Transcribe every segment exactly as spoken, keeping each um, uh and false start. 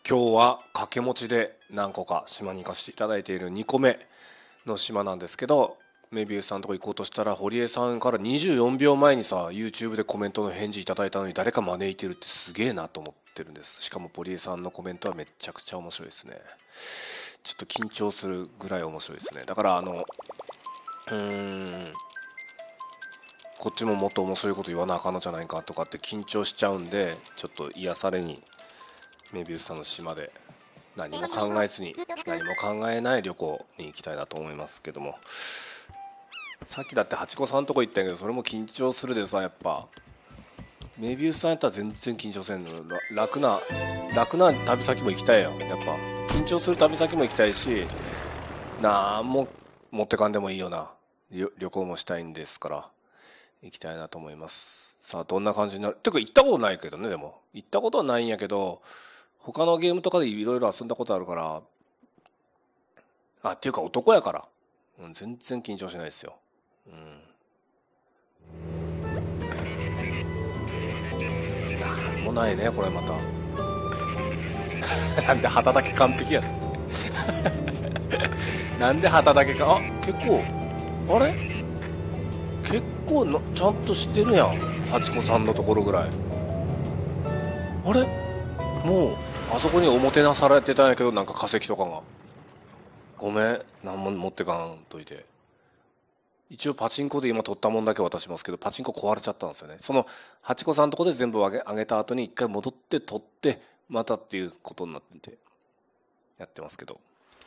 今日は掛け持ちで何個か島に行かせていただいているにこめの島なんですけど、メビウスさんのとこ行こうとしたら堀江さんからにじゅうよんびょうまえにさ YouTube でコメントの返事いただいたのに誰か招いてるってすげえなと思ってるんです。しかも堀江さんのコメントはめちゃくちゃ面白いですね。ちょっと緊張するぐらい面白いですね。だからあのうーんこっちももっと面白いこと言わなあかんのじゃないかとかって緊張しちゃうんで、ちょっと癒されにメビウスさんの島で何も考えずに何も考えない旅行に行きたいなと思いますけども、さっきだってハチコさんとこ行ったんやけどそれも緊張するでさ、やっぱメビウスさんやったら全然緊張せんの。楽な楽な旅先も行きたいよ。やっぱ緊張する旅先も行きたいし、なんも持ってかんでもいいような旅行もしたいんですから行きたいなと思います。さあどんな感じになるてか行ったことないけどね。でも行ったことはないんやけど他のゲームとかでいろいろ遊んだことあるから、あっていうか男やから、うん、全然緊張しないですよ。うん、なんもないねこれまたなんで旗だけ完璧やねなんで旗だけか、あ結構あれ結構のちゃんとしてるやん、ハチコさんのところぐらい。あれもうあそこにおもてなされてたんやけど、なんか化石とかがごめん何も持ってかんといて。一応パチンコで今取ったもんだけ渡しますけど、パチンコ壊れちゃったんですよね。そのハチコさんのとこで全部あげあげた後に一回戻って取ってまたっていうことになっててやってますけど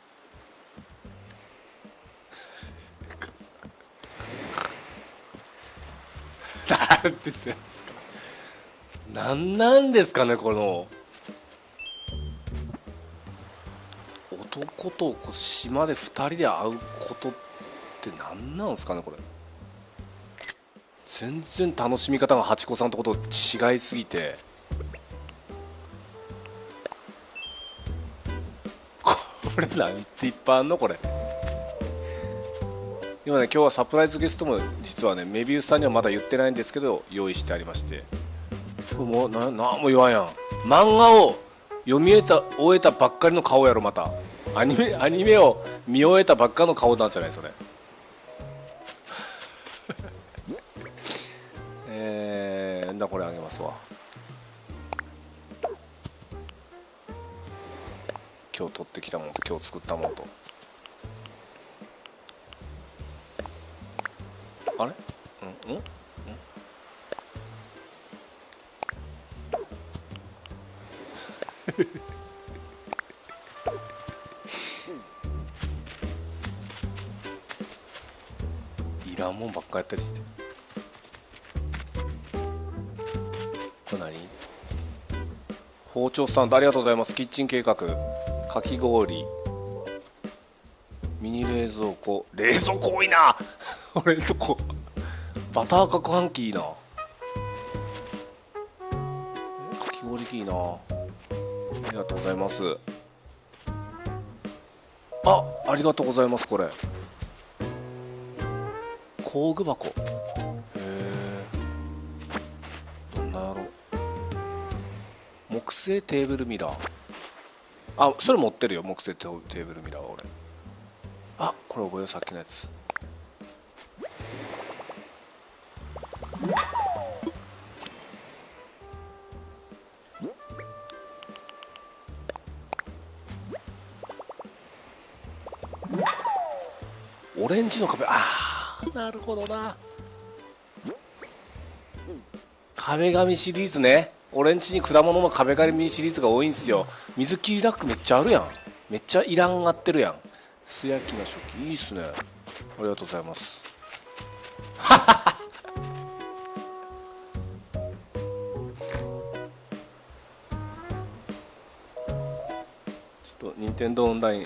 なんですかなんなんですかねこの男と島でふたりで会うことって何なんですかねこれ。全然楽しみ方がハチコさんとこと違いすぎて、これなんていっぱいあんのこれ。今ね今日はサプライズゲストも実はねメビウスさんにはまだ言ってないんですけど用意してありまして、もうな何も言わんやん。漫画を読み終えた終えたばっかりの顔やろ。またアニメアニメを見終えたばっかの顔なんじゃないそれえー、だこれあげますわ。今日取ってきたものと今日作ったものと、あれうんうんうんいらんもんばっかやったりして。これ何？包丁スタンドありがとうございます。キッチン計画、かき氷、ミニ冷蔵庫、冷蔵庫多いな冷蔵庫、バター攪拌機いいな、かき氷機いいな、ありがとうございます。あ、ありがとうございます。これ工具箱、へえ、どんなやろ。木製テーブルミラー、あ、それ持ってるよ、木製テーブルミラーは俺。あ、これ覚えよう、さっきのやつ。オレンジの壁、あーなるほどな、壁紙シリーズね。俺んちに果物の壁紙シリーズが多いんですよ。水切りラックめっちゃあるやん、めっちゃいらんがってるやん。素焼きの食器いいっすね、ありがとうございます。ちょっと任天堂オンライン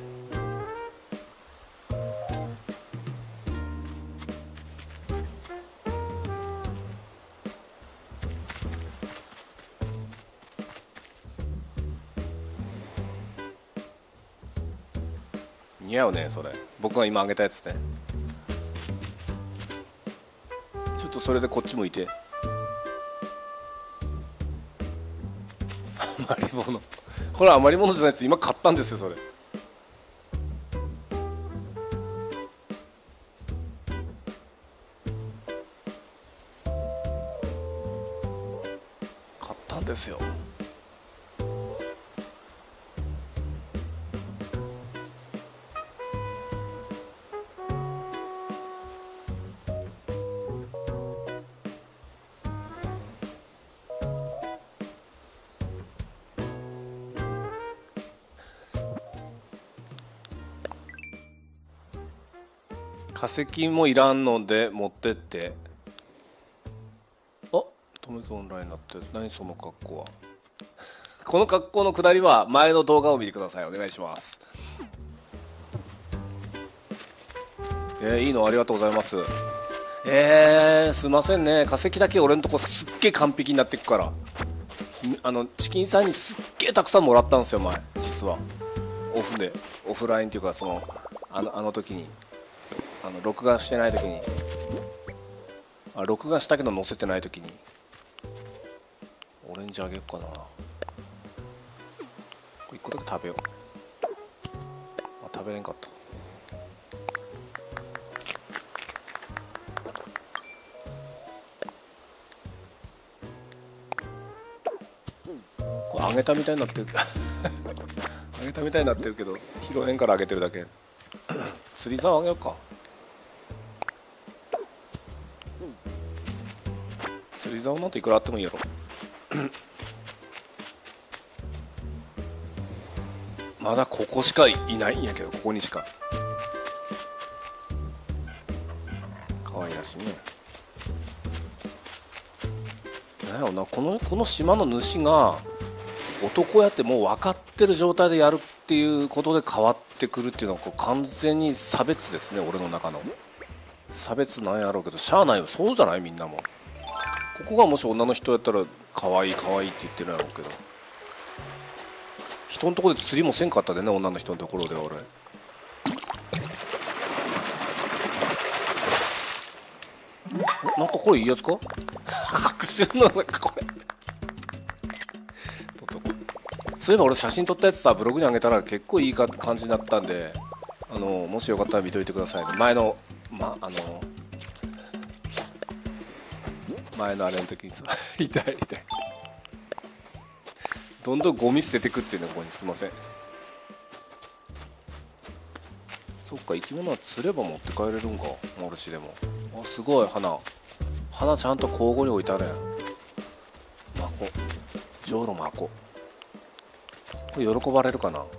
似合うねそれ、僕が今あげたやつね。ちょっとそれでこっち向いて余り物。これ余り物じゃないです。今買ったんですよそれ。買ったんですよ。化石もいらんので持ってって。あ、とめきオンラインになってる。何その格好は。この格好のくだりは前の動画を見てください。お願いします。えー、いいのありがとうございます。えー、すいませんね。化石だけ俺のとこすっげえ完璧になってくから。あのチキンさんにすっげえたくさんもらったんですよ前。実はオフでオフラインっていうかそのあのあの時にあの録画してない時にあ録画したけど載せてない時にオレンジあげようかな。いっこだけ食べよう。あ食べれんかった。これ揚げたみたいになってる揚げたみたいになってるけど拾えんから揚げてるだけ釣り竿あげようか。釣り竿なんていくらあってもいいやろまだここしかいないんやけど、ここにしか。可愛らしいね。なんやろな、このこの島の主が男やってもう分かってる状態でやるっていうことで変わってくるっていうのはこう完全に差別ですね。俺の中の差別なんやろうけどしゃあないよ。そうじゃない？みんなもここがもし女の人やったら可愛い可愛いって言ってるやろうけど、人のところで釣りもせんかったでね、女の人のところでは俺。なんかこれいいやつか白春のなんかこれそういえば俺写真撮ったやつさブログにあげたら結構いいか感じになったんで、あのもしよかったら見といてくださいね。前のまあの前のあれの時にさ痛い痛いどんどんゴミ捨ててくっていうね、ここに。すいません。そっか、生き物は釣れば持って帰れるんか、マルチでも。あ、すごい花花ちゃんと交互に置いてあるやん。マコジョウロマコ、これ喜ばれるかな。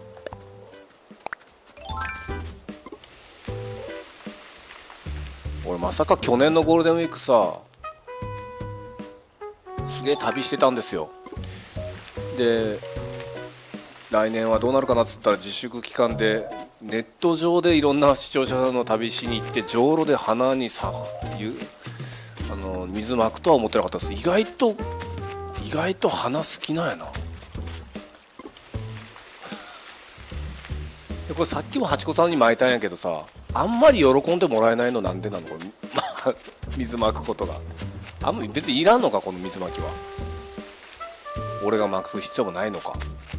俺まさか去年のゴールデンウィークさすげえ旅してたんですよ。で来年はどうなるかなっつったら自粛期間でネット上でいろんな視聴者の旅しに行ってじょうろで花にさゆあの水まくとは思ってなかったです。意外と意外と花好きなんやな。でこれさっきもハチコさんに巻いたんやけどさ、あんまり喜んでもらえないのなんでなのこれ水まくことがあんまり別にいらんのかこの水まきは。俺がまく必要もないのか。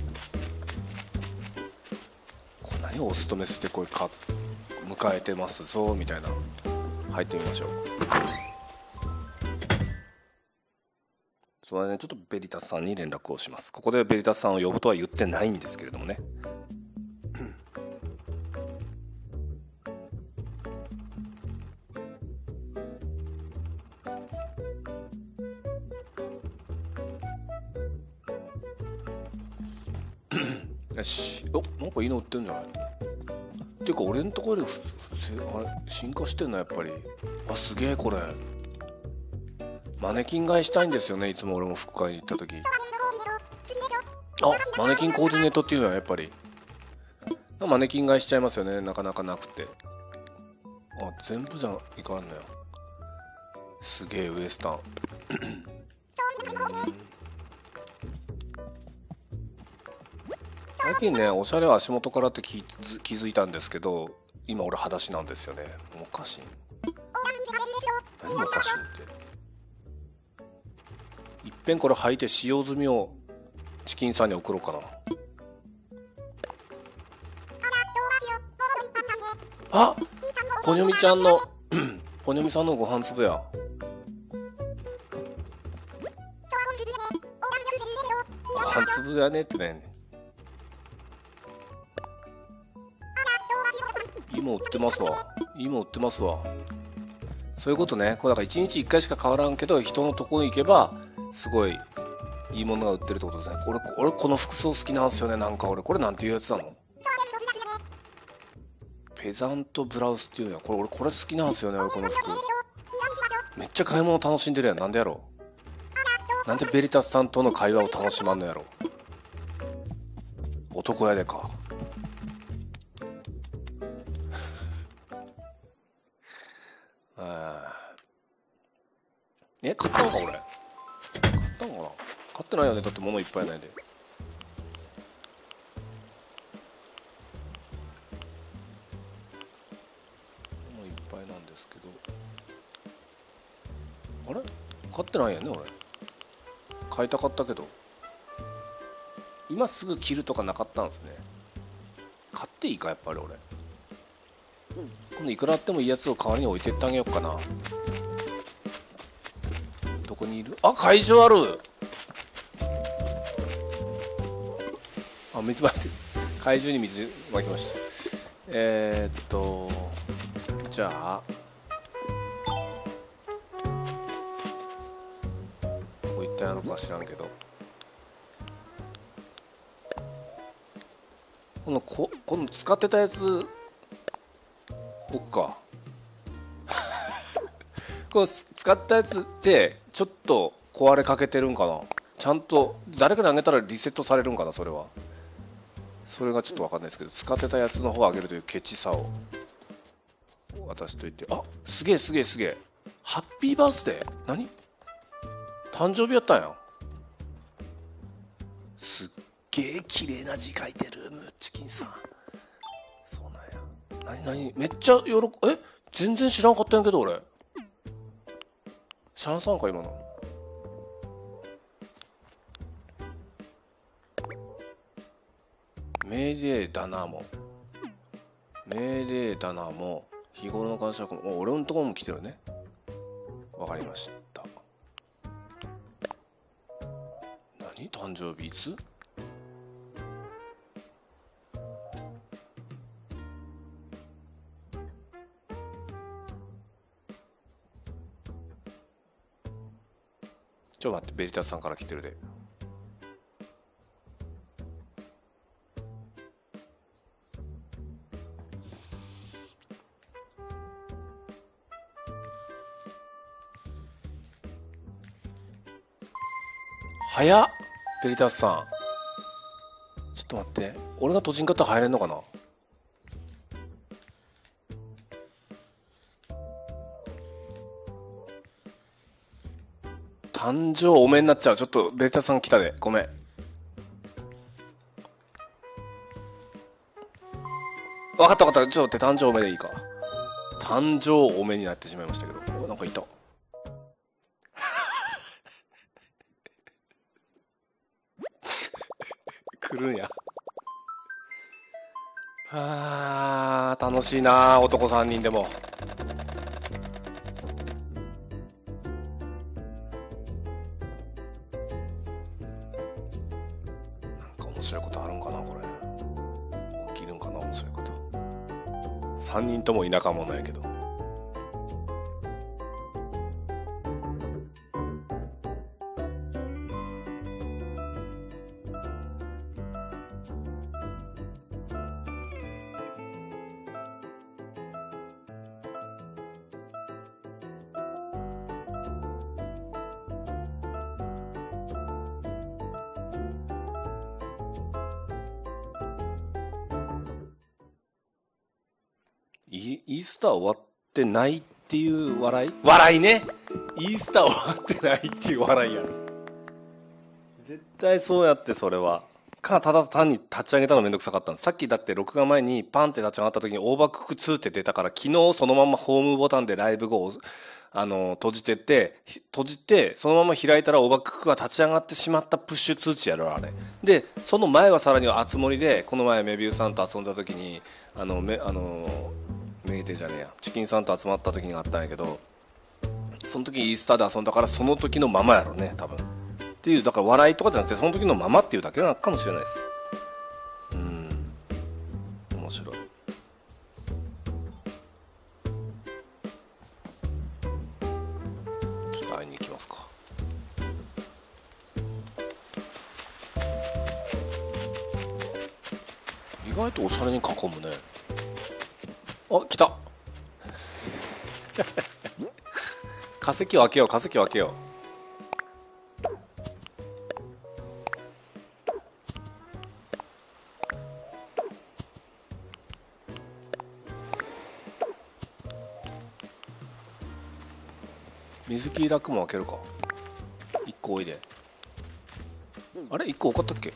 これ何オスとメスでこれか迎えてますぞみたいな。入ってみましょう。それね、ちょっとベリタスさんに連絡をします。ここでベリタスさんを呼ぶとは言ってないんですけれどもねよし。お、なんかいいの売ってんじゃない。っていうか俺んところでふふあれ進化してんのやっぱり。あ、すげえこれマネキン買いしたいんですよね。いつも俺も服買いに行った時。あ、マネキンコーディネートっていうのはやっぱりマネキン買いしちゃいますよね。なかなかなくて。あ、全部じゃいかんのよ。すげえウエスタン最近ねおしゃれは足元からって気気づいたんですけど、今俺裸足なんですよね。おかしい。何もおかしいって。いっぺんこれ履いて使用済みをチキンさんに送ろうかな。あ、ポニョミちゃんのポニョミさんのご飯粒や。ご飯粒やねってね。芋売ってますわ。芋売ってますわ。そういうことね。これだからいちにちいっかいしか変わらんけど、人のところに行けばすごいいいものが売ってるってことですね。俺俺この服装好きなんですよね。なんか俺これなんていうやつなの？ペザントブラウスっていうやん。これ俺これ好きなんですよね。俺この服めっちゃ買い物楽しんでるやん。なんでやろう。なんでベリタスさんとの会話を楽しまんのやろ。男やでか。え、買ったのか俺。買ったのかな。買ってないよね。だって物いっぱいないで。物いっぱいなんですけど、あれ買ってないよね俺。買いたかったけど今すぐ着るとかなかったんですね。買っていいかやっぱり俺。今度いくらあってもいいやつを代わりに置いてってあげようかな。どこにいる？あ、会場ある。あ、水まいてる。怪獣に水まきました。えー、っとじゃあここ行ったやろか知らんけど、このここの使ってたやつ置くかこの使ったやつってちょっと壊れかけてるんかな。ちゃんと誰かにあげたらリセットされるんかな。それはそれがちょっと分かんないですけど、使ってたやつの方をあげるというケチさを渡しといて。あ、すげえすげえすげえ。ハッピーバースデー。何誕生日やったんや。すっげえ綺麗な字書いてるムッチキンさん。そうなんや。何何めっちゃ喜え全然知らんかったんやけど俺。シャンさんか今の。命令だなも命令だなも日頃の感謝も俺のところも来てるね。わかりました。何誕生日いつ？ちょっと待って、ベリタスさんから来てるで。早っベリタスさん。ちょっと待って、俺が閉じんかったら入れんのかな。誕生おめになっちゃう。ちょっとベリタスさん来たでごめん。分かった分かった。ちょっと待って、誕生おめでいいか。誕生おめになってしまいましたけど、なんかいた来るんや。はあ楽しいな男さんにんでも。なんか面白いことあるんかなこれ。起きるんかな面白いこと。さんにんとも田舎者やけど。イースター終わってないっていう笑い笑いね。イースター終わってないっていう笑いや。絶対そうやってそれは。 かただ単に立ち上げたのめんどくさかったんです。さっきだって録画前にパンって立ち上がった時にオーバークックツーって出たから、昨日そのままホームボタンでライブ後あの閉じてって閉じてそのまま開いたらオーバークックが立ち上がってしまったプッシュ通知やろあれで、その前はさらにあつ森でこの前メビウスさんと遊んだ時にあのめあのメイデじゃねえやチキンさんと集まった時があったんやけど、その時イースターで遊んだからその時のままやろね多分っていう、だから笑いとかじゃなくてその時のままっていうだけなのかもしれないです。うん、面白い。ちょっと会いに行きますか。意外とおしゃれに囲むね。あ、来た化石を開けよう化石を開けよう。水切りラックも開けるか。いっこおいで。あれいっこ多かったっけ。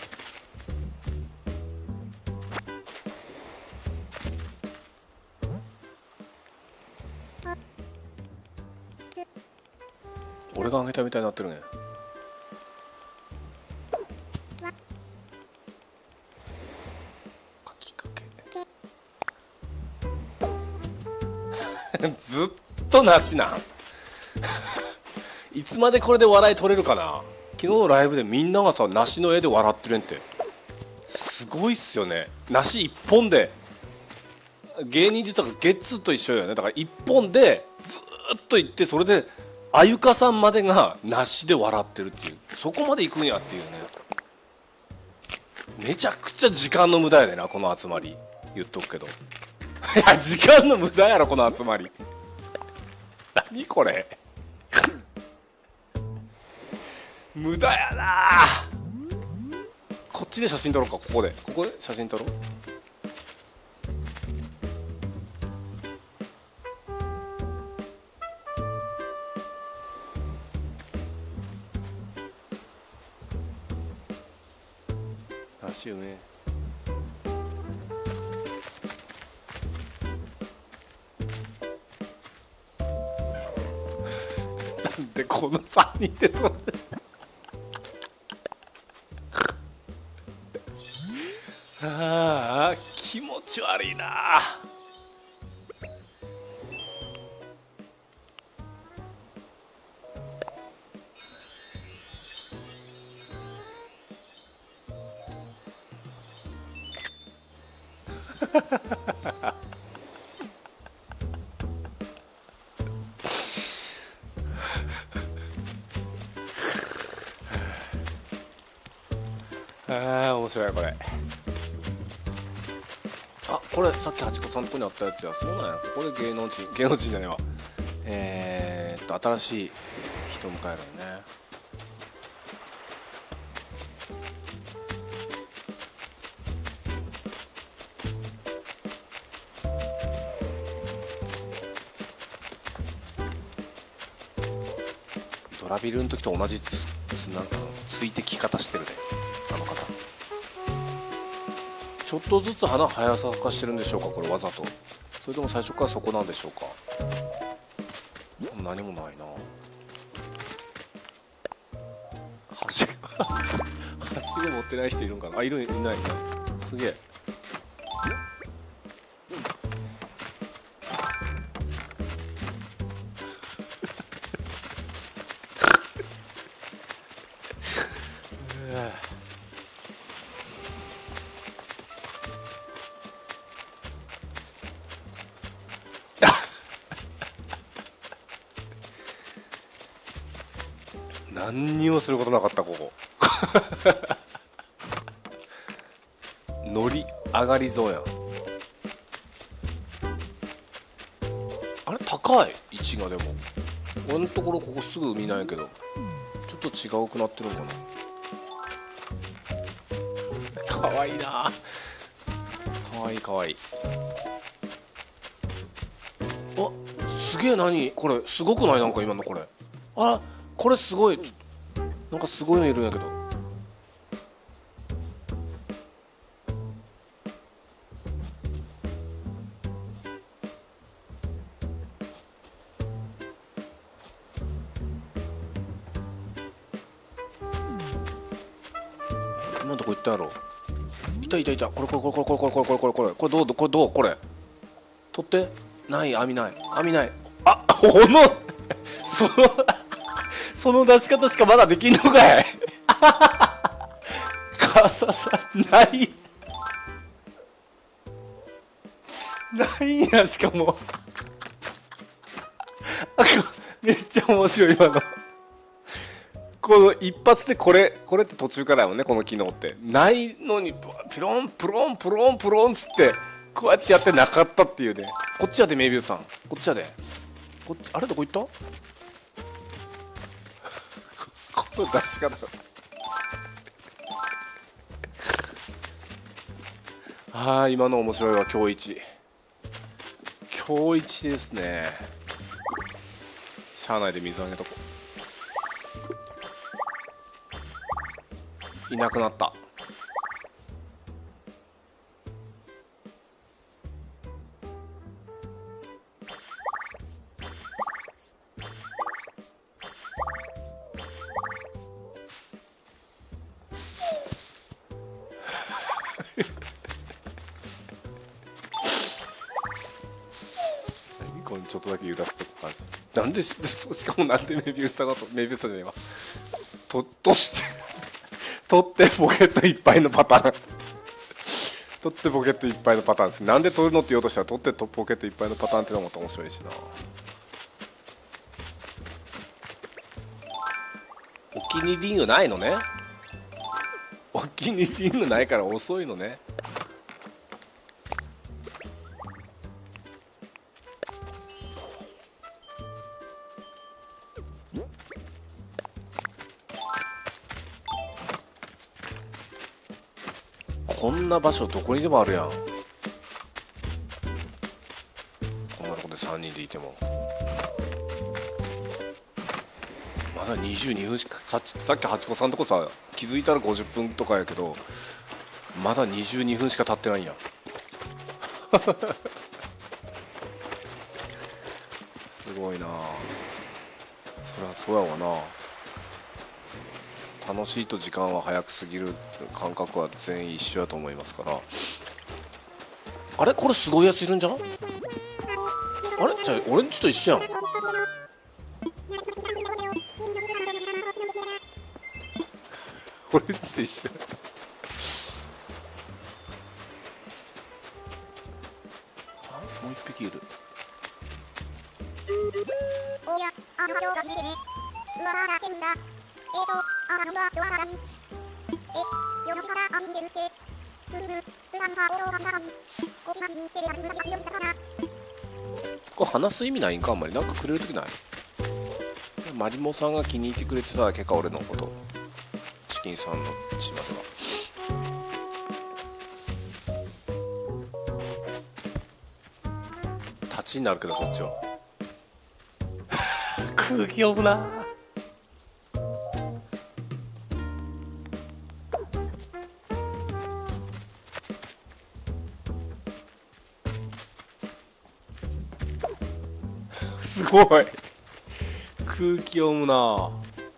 俺が開けたみたいになってるね。かきかけずっとなしなんいつまでこれで笑い取れるかな。昨日のライブでみんながさ梨の絵で笑ってるんってすごいっすよね。梨一本で芸人で言ったらゲッツーと一緒よね。だから一本でずっと行ってそれであゆかさんまでが梨で笑ってるっていう、そこまで行くんやっていうね。めちゃくちゃ時間の無駄やでなこの集まり言っとくけどいや時間の無駄やろこの集まり何これ無駄やな。こっちで写真撮ろうか。ここでここで写真撮ろう。梨うめえなんでこのさんにんで撮るああ気持ち悪いなああ面白いこれ。あこれさっきハチコさんのとこにあったやつや。そうなんや。ここで芸能人芸能人じゃねえわえー、っと新しい人を迎えるよね。ドラビルの時と同じつつなついてき方してるねあの方。ちょっとずつ花早さかしてるんでしょうかこれわざと。それとも最初からそこなんでしょうか。何もないな。はしごはしご持ってない人いるんかなあ。いるいないいない。すげえ何にもすることなかったここ乗り上がりそうやん。あれ高い位置が。でも俺のところここすぐ海なんやけどちょっと違うくなってるのかな。かわいいな。かわいいかわいい。あすげえ。何これすごくない。なんか今のこれあこれすごい。なんかすごいのいるんやけど今のとこ行ったやろ。いたいたいた。これこれこれこれこれこれこれこれこれこれこれどうこれどうこれ取ってない。網ない網ない。あこのそのその出し方しかまだできんのかい。かささないないんや。しかもめっちゃ面白い今の。この一発でこれこれって途中からやもんね、この機能ってないのにピロンプロンプロンプロンっつってこうやってやってなかったっていうね。こっちやでメイビューさん、こっちやで。こっちあれどこ行った。この出し方ああ今の面白いわ。今日一今日一ですね。車内で水あげとこう。いなくなった。これちょっとだけ揺らすとこ感じ。なんでししかもなんでメビウスさんがとメビウスさんじゃねえわ。ととして取ってポケットいっぱいのパターン。取ってポケットいっぱいのパターンです。なんで取るのって言おうとしたら取ってポケットいっぱいのパターンってのもまた面白いしな。お気に入りリングないのね。お気に入りリングないから遅いのね。こんな場所どこにでもあるやん。こんなとこでさんにんでいてもまだにじゅうにふんしか。さっきさっきハチコさんとこさ気づいたらごじゅっぷんとかやけどまだにじゅうにふんしか経ってないんや。すごいな。そりゃそうやわな。楽しいと時間は早く過ぎる感覚は全員一緒やと思いますから。あれこれすごいやついるんじゃん。あれじゃあ俺んちと一緒やん。俺んちと一緒やん。あもう一匹いる。 おやあの情が見れねうわーってんだ。えーと、あ網は弱がいい。え、よの力網入れるって。ふふふ、うさんはおろうがしたがいい。こちまちにテレビがしよしたかな。 これ話す意味ないんか。あんまりなんかくれるときない。マリモさんが気に入ってくれてただけか俺のこと。チキンさんの島では。立ちになるけどそっちは。空気読むな。すごい空気読むな。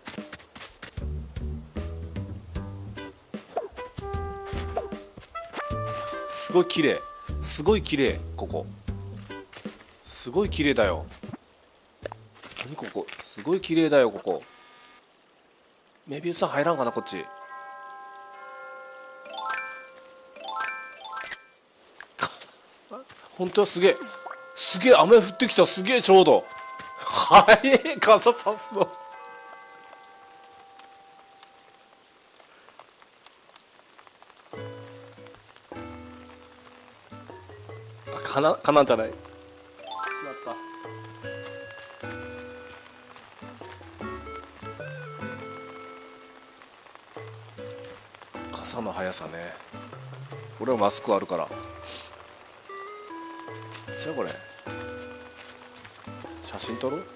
すごい綺麗。すごい綺麗。ここすごい綺麗だよ。何ここすごい綺麗だよ。ここメビウスさん入らんかなこっち。本当はすげえすげえ雨降ってきた。すげえちょうど早え傘さすの。あかなかなんじゃない。なった傘の速さね。俺はマスクあるから。じゃあこれ写真撮ろう。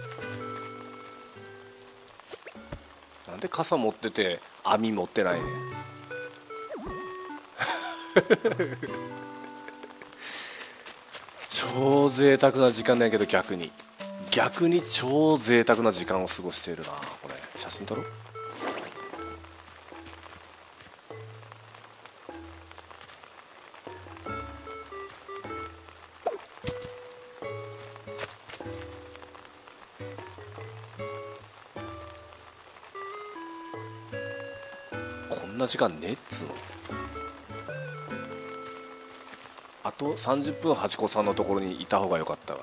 なんで傘持ってて網持ってないね。超贅沢な時間なんやけど逆に逆に超贅沢な時間を過ごしているな。これ写真撮ろう。 んな時間ねっつうの。あとさんじゅっぷんハチ子さんのところにいた方が良かったわ。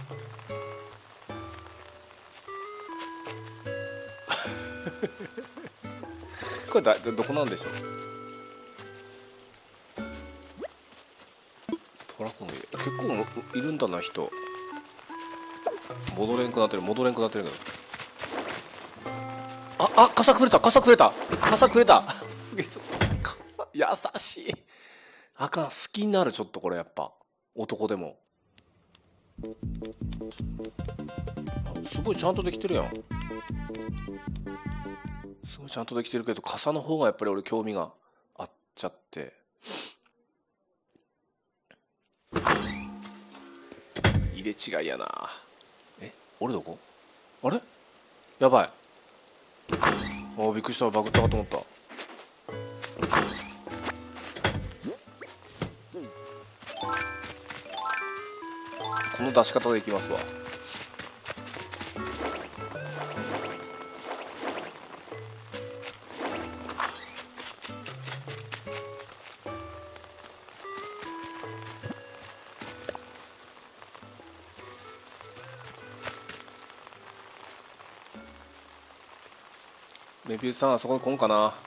これだどこなんでしょう。トラコン結構いるんだな人。戻れんくなってる戻れんくなってるけど。ああ傘くれた傘くれた傘くれたすげえちょっと傘優しい。あかん好きになるちょっとこれやっぱ男でも。すごいちゃんとできてるやん。すごいちゃんとできてるけど傘の方がやっぱり俺興味があっちゃって。入れ違いやな。え俺どこあれやばい。あーびっくりしたバグったかと思った。この出し方でいきますわ。メビウスさんあそこに来んかな。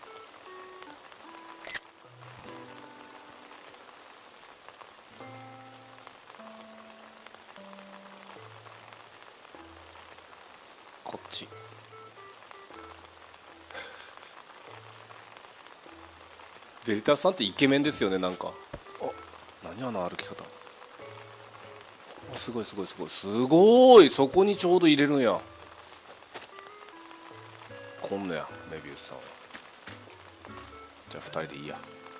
こっちデリタさんってイケメンですよね。なんかあ何あの歩き方。あすごいすごいすごいすごい。そこにちょうど入れるんや。こんのやメビウスさんは。じゃあふたりでいいや。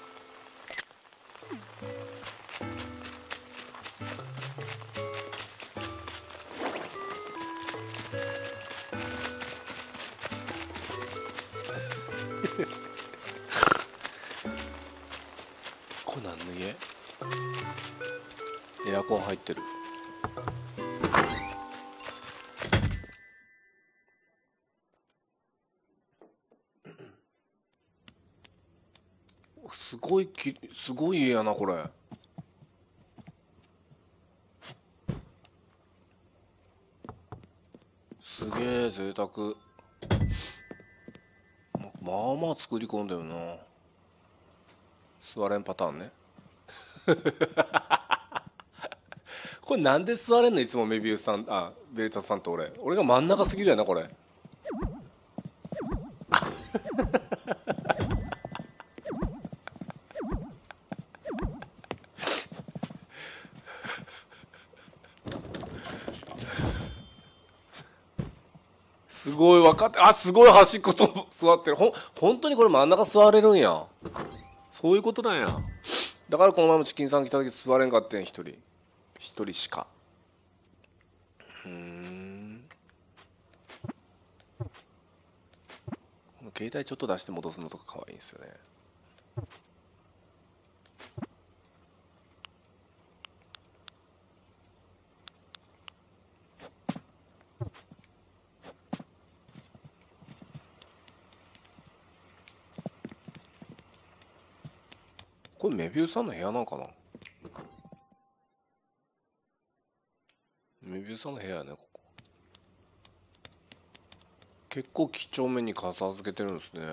これ何の家。エアコン入ってる。すごいきすごい家やなこれ。すげえ贅沢。まあまあ作り込んだよな。座れんパターンね。これなんで座れんのいつもメビウスさんあベルタさんと俺俺が真ん中すぎるやなこれ。すごい分かってあすごい端っこと座ってる。ほん本当にこれ真ん中座れるんや。そういうことなんや。だからこの前もチキンさん来た時座れんかってん一人一人しか。うーんこの携帯ちょっと出して戻すのとか可愛いんですよね。これメビウスさんの部屋なんかな。メビウスさんの部屋やねここ。結構几帳面に片付けてるんですね。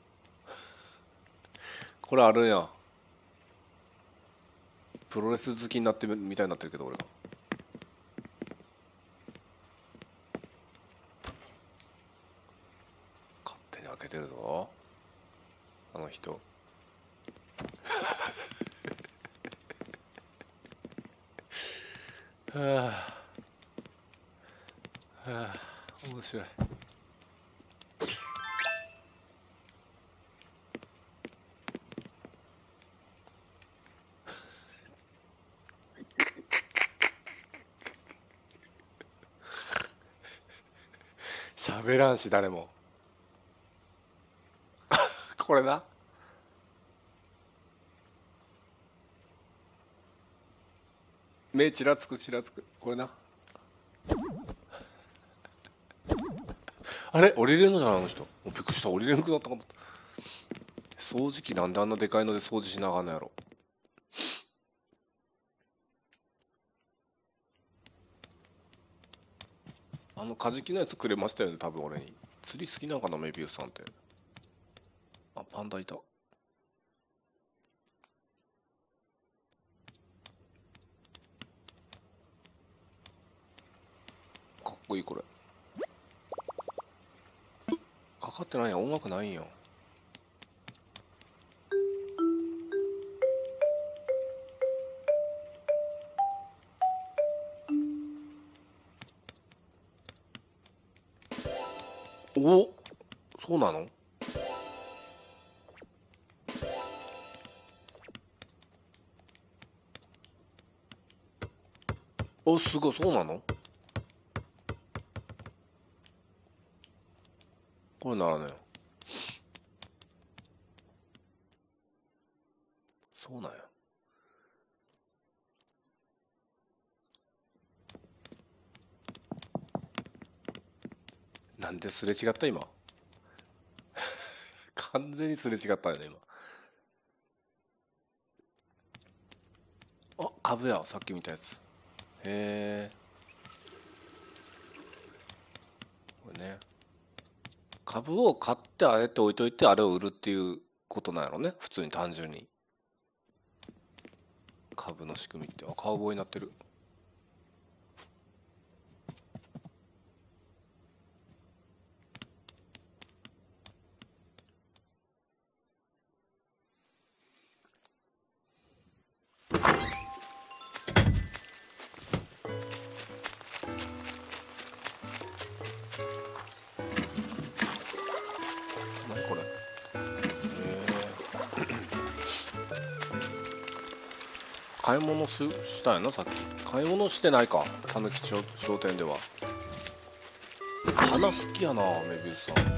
これあるんや。プロレス好きになってみたいになってるけど俺が。勝手に開けてるぞあの人。はあ、はあ、面白い。喋らんし誰も。これな。目ちらつくちらつくこれな。あれ降りれるのじゃないあの人。びっくりした降りれなくなったかと思った。 掃除機なんであんなでかいので掃除しなあかんのやろ。あのカジキのやつくれましたよね、多分俺に。釣り好きなんかな、メビウスさんって。あ、パンダいた。かっこいいこれ。かかってないやん、音楽ないんやん。お、そうなの？お、すごい、そうなの？これならね。そうなんや。なんですれ違った今。完全にすれ違ったよね今。あ、株や、さっき見たやつ。へえ。これね。株を買ってあえて置いといてあれを売るっていうことなんやろね、普通に単純に。株の仕組みって。あ、カウボーイになってる。何これ。へえ。買い物ししたんやな、さっき。買い物してないか、たぬき商商店では。花好きやな、メビウスさん。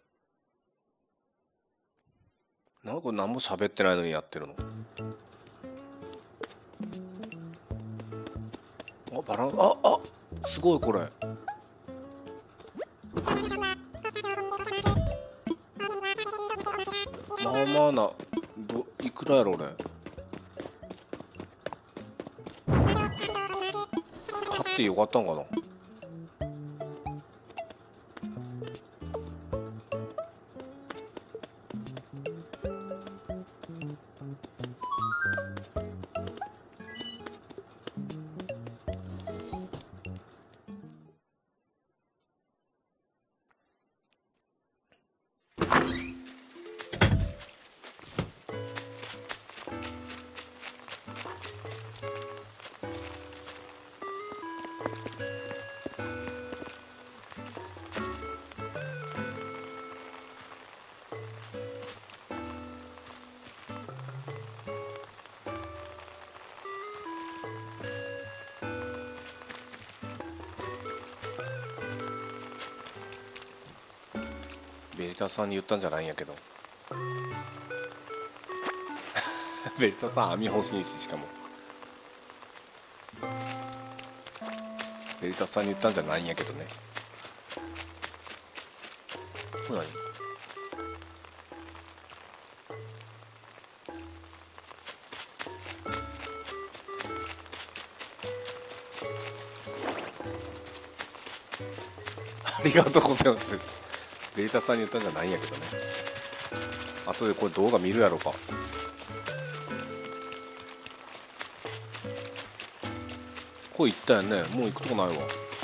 なんかこれ何も喋ってないのにやってるの。あ、バラン、あ、あ、すごいこれ。まあまあな、ど、いくらやろ俺。買ってよかったんかな。ベリタさんに言ったんじゃないんやけど。ベリタさん網欲しいし、しかもベリタさんに言ったんじゃないんやけどね。これ何？ありがとうございます。ベリタさんに言ったんじゃないんやけどね。後でこれ動画見るやろか。これ行ったやんね。もう行くとこないわ。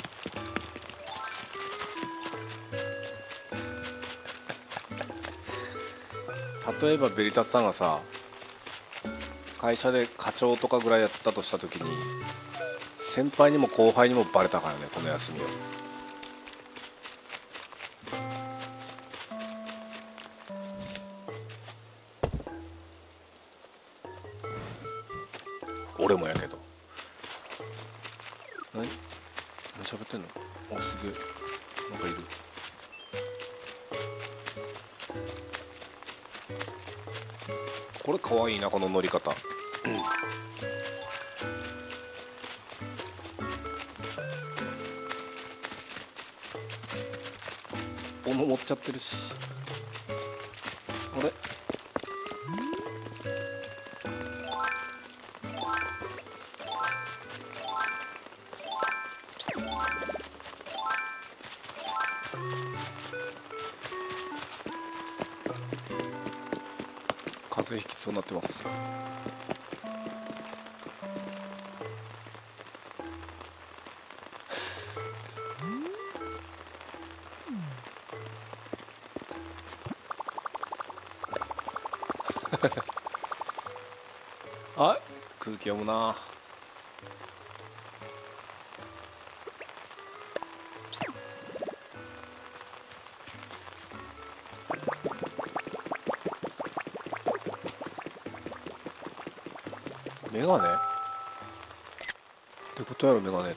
例えばベリタスさんがさ、会社で課長とかぐらいやったとした時に、先輩にも後輩にもバレたからね、この休みを。俺もやけど。何？何喋ってんの？あ、すげえ。なんかいる。これかわいいな、この乗り方。斧持っちゃってるし。あれ、 風邪ひきそうになってます。あ、空気読むな。メガネってことやろ、メガネって。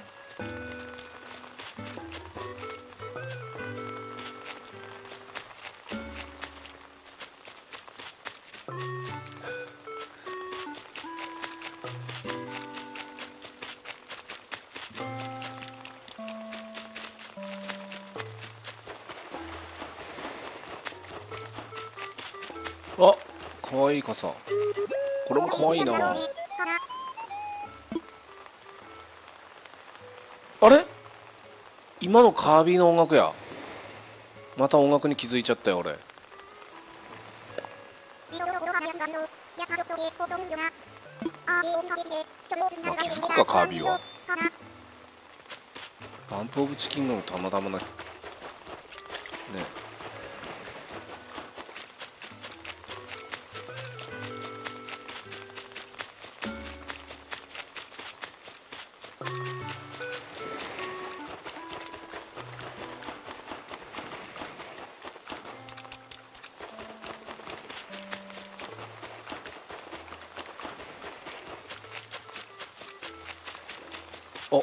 あ、かわいい傘。これもかわいいな。あれ、今のカービィの音楽や。また音楽に気づいちゃったよ俺。まあ聞くかカービィは。バンプオブチキンのたまたまなね。お、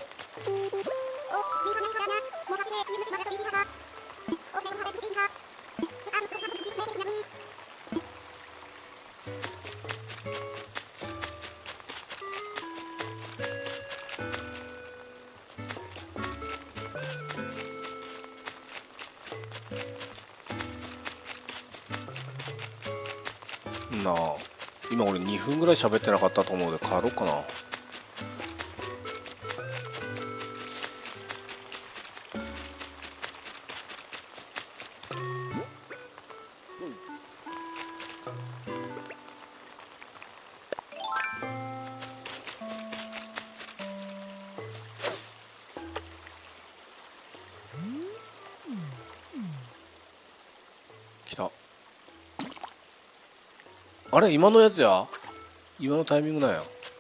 なあ、今俺にふんぐらい喋ってなかったと思うので帰ろうかな。来た。あれ、今のやつや。今のタイミングなんや。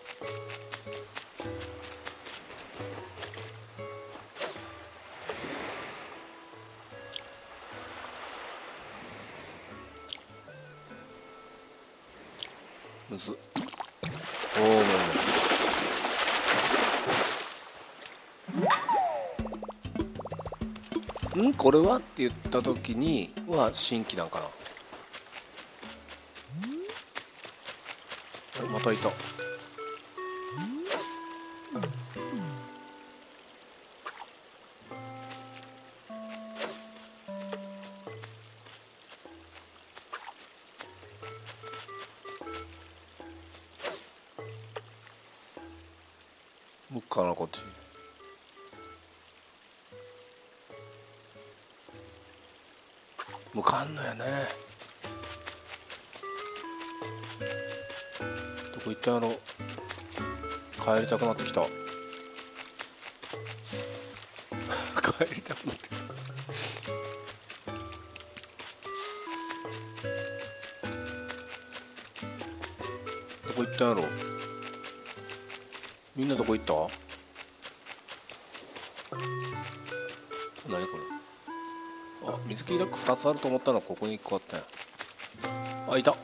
むずっ。おお、もう。ん、これはって言った時には新規なんかな。またいた。向くかな、こっち。向かんのやね。どこ行ったやろ。帰りたくなってきた。帰りたくなってきた。どこ行ったやろ。みんなどこ行った。何これ。あ、水切りラックふたつあると思ったのはここにいっこあったんや。あ、いた。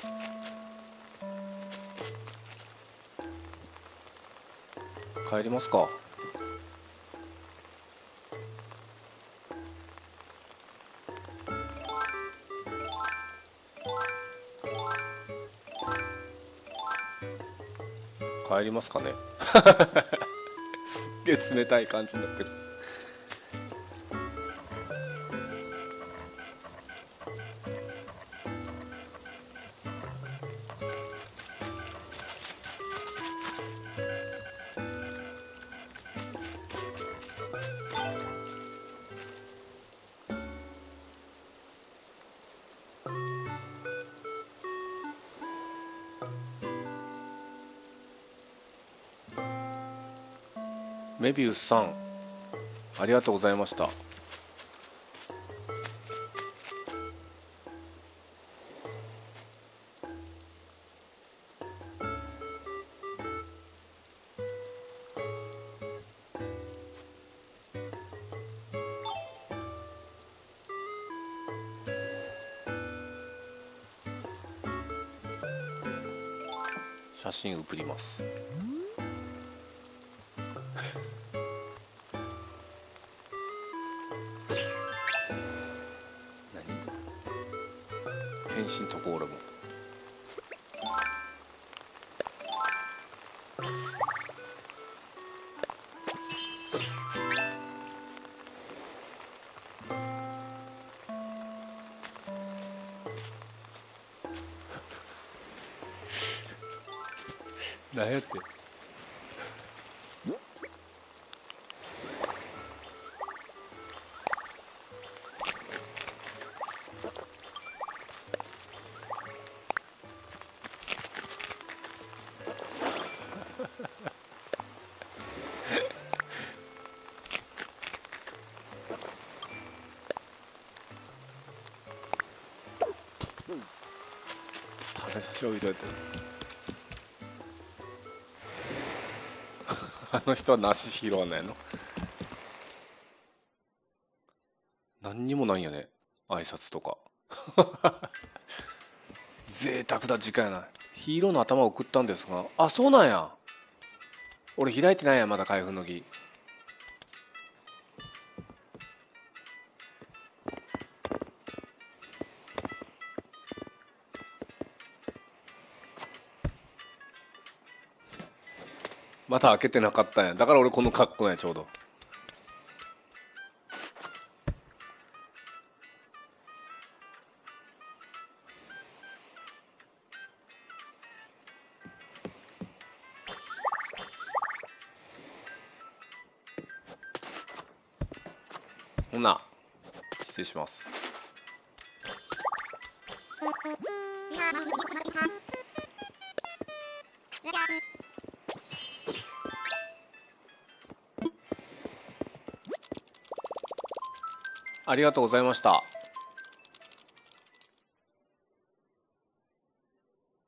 帰りますか。帰りますかね。すっげえ冷たい感じになってる。 メビウスさんありがとうございました。写真送ります。何？返信とこ俺も。何やって。食べさせ置いといて。あの人は梨拾わないの？何にもないんやね、挨拶とか。贅沢な時間やな。ヒーローの頭を送ったんですが、あ、そうなんや。俺開いてないや、まだ開封の儀。まだ開けてなかったんや。だから俺この格好なんや、ちょうど。ほな失礼します。ありがとうございました。